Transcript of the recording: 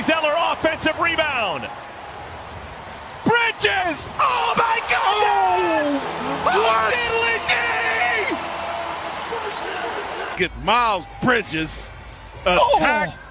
Zeller offensive rebound. Bridges! Oh my God! What? Diddly-dee! Get Miles Bridges attack